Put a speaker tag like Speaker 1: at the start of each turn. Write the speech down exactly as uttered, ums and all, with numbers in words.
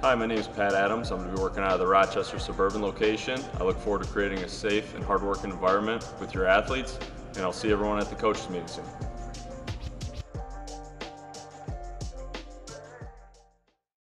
Speaker 1: Hi, my name is Pat Adams. I'm going to be working out of the Rochester suburban location. I look forward to creating a safe and hard-working environment with your athletes, and I'll see everyone at the coaches meeting soon.